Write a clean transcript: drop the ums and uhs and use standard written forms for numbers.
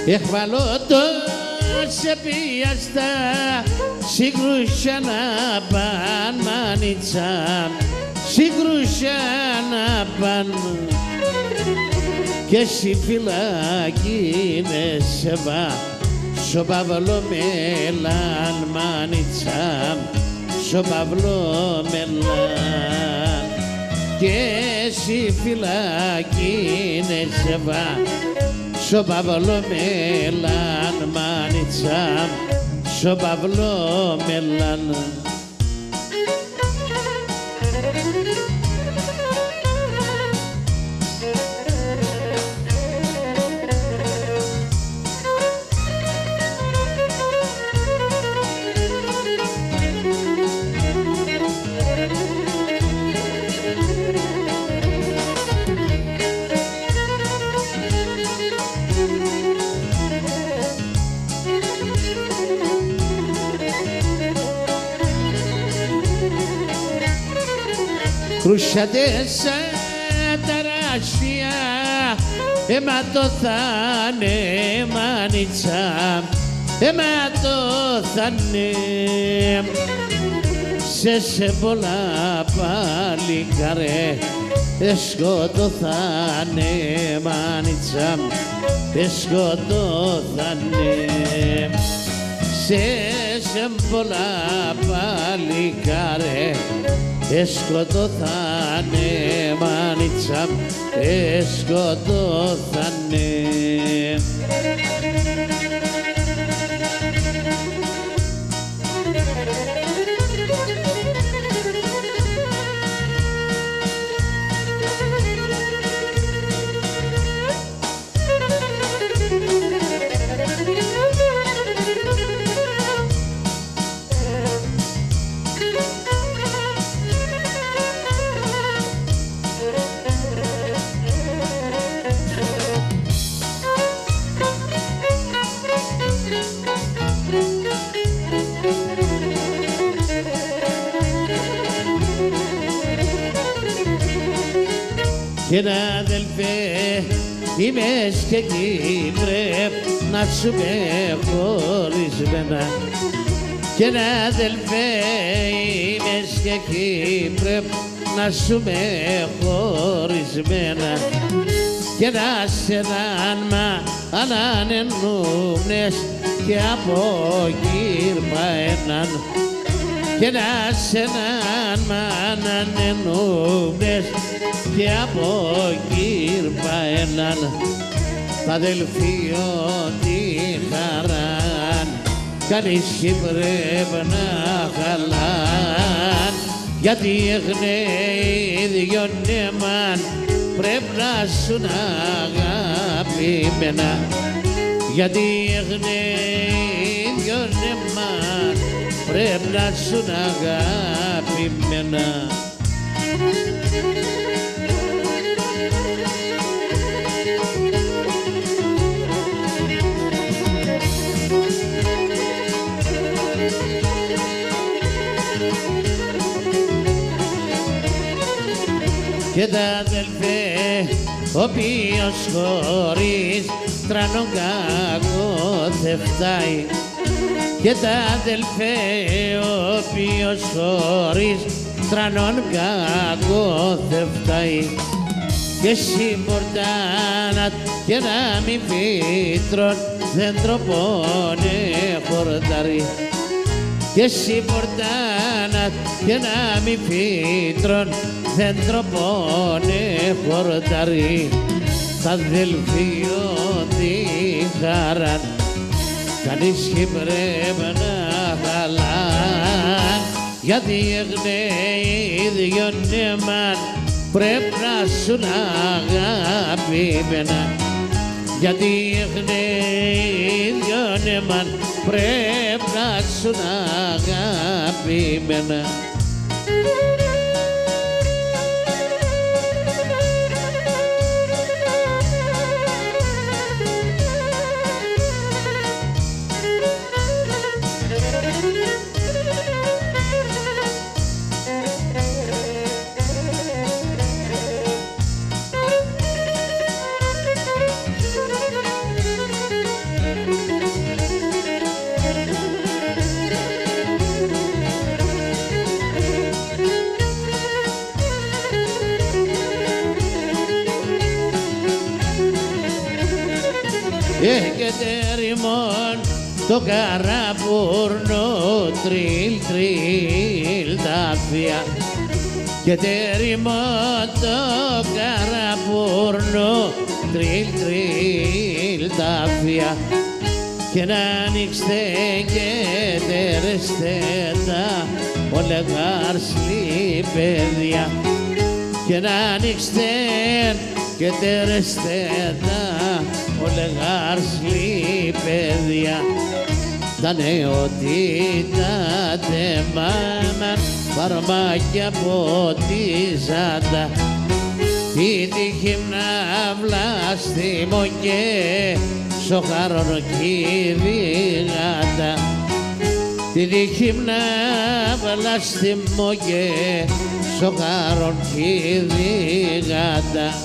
Εχβαλώτος επίαστα συγκρούσια να παν μάνιτσα, συγκρούσια να παν και εσύ φυλακή με σεβά σο Παύλο Μελάν μάνιτσα, σο Παύλο Μελάν και εσύ φυλακή με σεβά σο Παύλο Μελάν μάνιτσα, σο Παύλο Μελάν. Κρούσατε τεράστια αιματοθάνε μάνιτσα, αιματοθάνε σε πολλά παλικάρε σκοτωθάνε μάνιτσα, σκοτωθάνε σε πολλά παλικάρε σκοτωθάνε μάνιτσα, σκοτωθάνε. Και να αδελφέ είμαι και εκεί πρέπει να σου με χωρισμένα, και να αδελφέ είμαι και εκεί πρέπει να σου με χωρισμένα, και να σε αν ανανενούνες και από γύρμα έναν, και να σε ανανενούνες και από γύρμα έναν, τ' αδελφείο τη χαράν κανείς πρέπει να χαλάν, γιατί οι δυο νέμαν πρέπει να σουν αγαπημένα, γιατί οι δυο νέμαν πρέπει να σουν αγαπημένα. Και τα αδελφέ, ο οποίος χωρίς τρανόν κακό δεν φτάει, και τα αδελφέ, ο οποίος χωρίς τρανόν κακό δεν φτάει, και συμπορτάνα και να μην φύτρων δεν τροπώνε χορτάρι, και συμπορτάνα και να μην φύτρων δεν τροπώνε χορτάρι, τ' αδελφείο τη χαράν κανείς πρέπει να χαλάν, γιατί οι δυο νέμαν πρέπει να σουν αγαπημένα, γιατί οι δυο νέμαν πρέπει να σουν αγαπημένα. και τεριμόν το καραπούρνο τριλ τριλ τα θεία και τεριμόν το καραπούρνο τριλ τριλ τα θεία και να ανοίξτε και τερεστε τα ολεγάρσλη παιδιά και να ανοίξτε και τερεστε τα ολεγάρσλη παιδιά τα νεοτήτα τεμάμαν φαρμάκια ποτίζαντα η τύχη μναύλα στη μοκέ σοχάρον κηδηγάτα τη τύχη μναύλα στη μοκέ σοχάρον κηδηγάτα